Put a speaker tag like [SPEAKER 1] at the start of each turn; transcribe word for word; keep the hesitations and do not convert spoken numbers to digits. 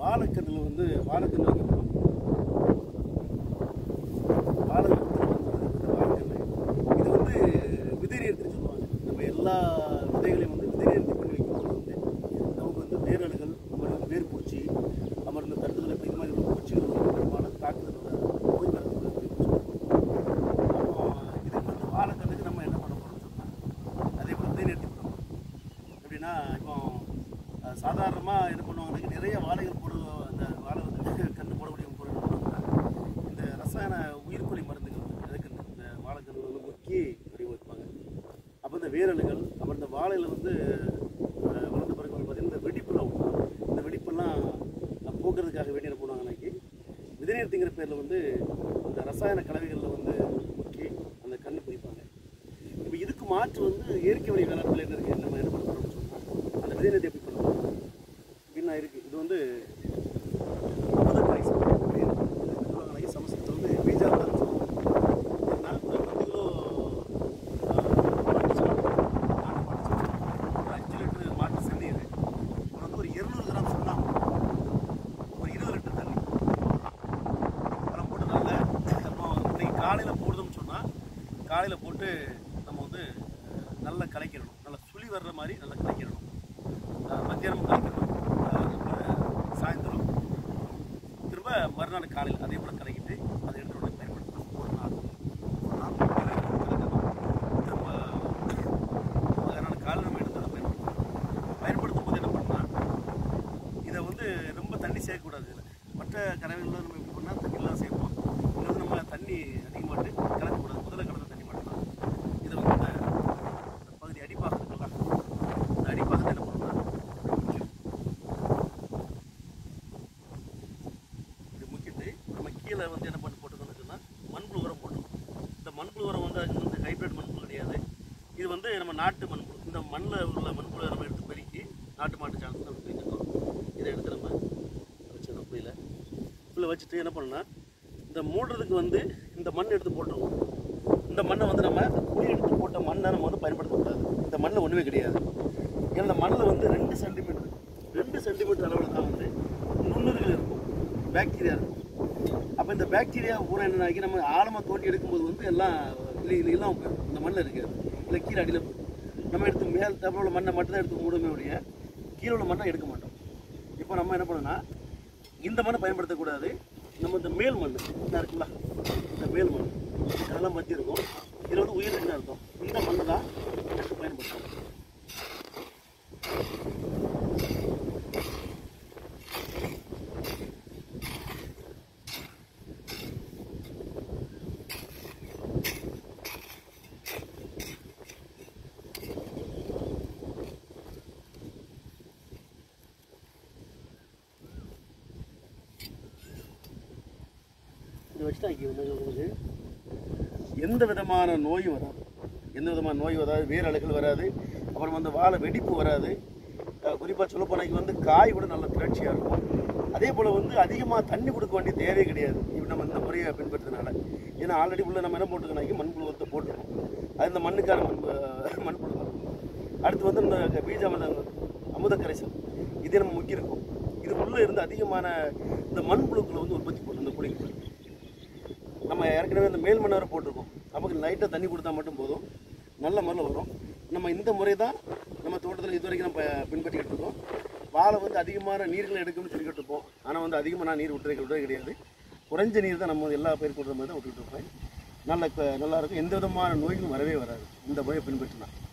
[SPEAKER 1] வாழைக்கன்றில் வந்து வாழைக்கன்று வைக்கப்படும். வாழைக்கன்று வாழைக்கன்று இது வந்து விதை நேர்த்தின்னு சொல்லுவாங்க. நம்ம எல்லா விதைகளையும் வந்து விதை நேர்த்தி பண்ணி வைக்கும்போது வந்து நமக்கு வந்து வேரல்கள், அப்புறம் வேர் பூச்சி, அப்புறம் இந்த தட்டுதல் இப்போ இது மாதிரி உள்ள பூச்சிகள் வந்து பெரும்பாலும் தாக்குதல் நோய் வரது அப்படின்னு சொல்லுவாங்க. அப்போ இதுக்கு வந்து வாழைக்கன்றுக்கு நம்ம என்ன பண்ண போகிறோம்னு சொன்னால் அதே போல் விதை நேர்த்தி பண்ண போகிறோம். எப்படின்னா இப்போ சாதாரணமாக என்ன பண்ணுவாங்க, நிறைய வாழைகள் போடு அந்த வாழை வந்து கன்று போடக்கூடிய பொருள் இந்த ரசாயன உயிர்கொல்லி மருந்துகள் அதுக்கு இந்த வாழைக்கன்று வந்து முக்கிய வரி வைப்பாங்க. அப்போ இந்த வேரல்கள் அப்புறம் இந்த வாழையில் வந்து வளர்ந்த பிறகு வந்து பார்த்திங்கன்னா இந்த வெடிப்பெல்லாம் விடும். இந்த வெடிப்பெல்லாம் போக்குறதுக்காக வேண்டிய போடுவாங்க. அன்றைக்கி விதைநீர்த்திங்கிற பேரில் வந்து இந்த ரசாயன கலவைகளில் வந்து முக்கிய அந்த கன்று பிடிப்பாங்க. இப்போ இதுக்கு மாற்று வந்து இயற்கை வழி வேளாண்மையில் என்ன இருக்குது, நம்ம என்ன பண்ணுறோம்னு சொன்னால் அந்த விதைநீர்த்தி எப்படி பண்ணுறோம் அப்படின்னா இருக்குது. இது வந்து அமுதக்கரை சொல்லுவாங்க. சமஸ்கிருதம் வந்து பீஜாவதான்னு சொல்லுவாங்க. ஏன்னா ஒரு பத்து கிலோ மாட்டு சாணம், நாட்டு மாட்டு சாணம், ஒரு அஞ்சு லிட்டரு மாட்டு செந்நீர், அப்புறம் வந்து ஒரு இருநூறு கிராம் சுண்ணாம்பு, ஒரு இருபது லிட்டர் தண்ணி அதெல்லாம் போட்டு நல்லா நம்ம இன்னைக்கு காலையில் போடுறோம்னு சொன்னால் காலையில் போட்டு நம்ம வந்து நல்லா கலைக்கிடணும். நல்லா சுழி வர்ற மாதிரி நல்லா கலைக்கிடணும். மத்தியானம் கலைக்கணும், சாயந்தரம் திரும்ப மறுநாள் காலையில் அதே போல் கலக்கிட்டு அதை எடுத்து உடனே பயன்படுத்தணும். ஒரு நாள் ஒரு நாள் திரும்ப மறுநாள் காலையில் நம்ம எடுத்து அதை பயன்படுத்தணும். பயன்படுத்தும் போது என்ன பண்ணால் இதை வந்து ரொம்ப தண்ணி சேர்க்கக்கூடாது. இதில் மற்ற கறவைகளில் நம்ம எப்படி பண்ணால் தண்ணியெலாம் சேர்ப்போம். இதில் வந்து நம்ம தண்ணி அதிகமாட்டு கலக்கக்கூடாது. முதல்ல கலந்த தண்ணி மட்டும்தான். இதை வந்து இந்த பகுதி அடிப்பாக இருக்கலாம். இந்த அடிப்பாக என்ன பண்ணணும்னா கீழே வந்து என்ன பண்ணி போட்டுக்கணும்னு சொன்னால் மண்புழு உரம் போட்டுக்கணும். இந்த மண்புழு உரம் வந்து அது வந்து ஹைப்ரிட் மண்புழு கிடையாது. இது வந்து நம்ம நாட்டு மண்புழு. இந்த மண்ணில் உள்ள மண்புழு நம்ம எடுத்து பெருக்கி நாட்டு மாட்டு சாணத்தை நம்ம பிரிச்சுக்கணும். இதை எடுத்து நம்ம வச்சிடணும் புளியில். புளியில் வச்சுட்டு என்ன பண்ணணும்னா இந்த மூடுறதுக்கு வந்து இந்த மண் எடுத்து போட்டுருவோம். இந்த மண்ணை வந்து நம்ம புளி எடுத்து போட்ட மண்ணை நம்ம வந்து பயன்படுத்தக்கூடாது. இந்த மண்ணில் ஒன்றுமே கிடையாது. ஏன்னா இந்த மண்ணில் வந்து ரெண்டு சென்டிமீட்டர் ரெண்டு சென்டிமீட்டர் அளவில் தான் வந்து நுண்ணுயிர்கள் இருக்கும், பாக்டீரியா இருக்கும். அப்போ இந்த பாக்டீரியா பூரா என்ன ஆகி நம்ம ஆழமாக தோண்டி எடுக்கும்போது வந்து எல்லாம் இல்லை இல்லை இல்லாமல் போயிடும். இந்த மண்ணில் இருக்காது, இல்லை கீழே அடியில் போயிடும். நம்ம எடுத்து மேல் தப்பில் உள்ள மண்ணை மட்டும் தான் எடுத்து மூடுமே ஒழிய கீழே உள்ள மண்ணை எடுக்க மாட்டோம். இப்போ நம்ம என்ன பண்ணோம்னா இந்த மண்ணை பயன்படுத்தக்கூடாது. நம்ம இந்த மேல் மண் என்ன இருக்குங்களா, இந்த மேல் மண் அதெல்லாம் பற்றி இருக்கும். இதில் வந்து உயிர் இருக்குன்னு அர்த்தம். இந்த மண்ணை தான் எடுத்து பயன்படுத்தணும். வச்சுட்டா உங்களுக்கு எந்த விதமான நோயும் வராது. எந்த விதமான நோய் வராது, வேர் அழுகல் வராது, அப்புறம் வந்து வாழை வெடிப்பு வராது. குறிப்பாக சொல்லப்போனாக்கி வந்து காய் கூட நல்ல திரட்சியாக இருக்கும். அதே போல் வந்து அதிகமாக தண்ணி கொடுக்க வேண்டிய தேவையே கிடையாது இப்போ நம்ம இந்த முறையை பின்பற்றதுனால. ஏன்னா ஆல்ரெடி உள்ள நம்ம என்ன போட்டுக்கணாக்கி மண்புழு உரத்தை போட்டுருக்கோம். அது இந்த மண்ணுக்கான மண் மண்புழு வரும். அடுத்து வந்து இந்த பீஜாமிர்தம் அமுத கரைசல் இதே நம்ம முக்கியிருக்கும். இது உள்ளே இருந்து அதிகமான இந்த மண்புழுக்களை வந்து உற்பத்தி பண்ணும். இந்த புளிக்கு நம்ம ஏற்கனவே இந்த மேல் மண் வரை போட்டிருக்கோம். நமக்கு லைட்டாக தண்ணி கொடுத்தா மட்டும் போதும், நல்ல முறையில் வரும். நம்ம இந்த முறை தான் நம்ம தோட்டத்தில் இது வரைக்கும் நம்ம பின்பற்றிக்கிட்டு இருக்கோம். வாழை வந்து அதிகமான நீர்களை எடுக்கணும்னு சொல்லிக்கிட்டு இருப்போம். ஆனால் வந்து அதிகமாக நான் நீர் விட்டுறது விட்டதே கிடையாது. குறைஞ்ச நீர் தான் நம்ம எல்லா பயிர் கொடுக்குற மாதிரி தான் விட்டுக்கிட்டு இருப்பேன். நல்ல நல்லாயிருக்கும். எந்த விதமான நோய்களும் வரவே வராது இந்த முறையை பின்பற்றினா.